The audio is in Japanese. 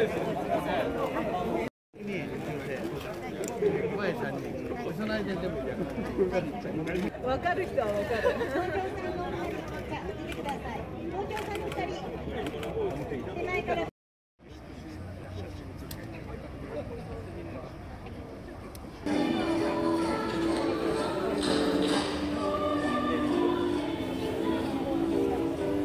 前3人、その間でもわかる人はわかる。 じゃあ、見てください。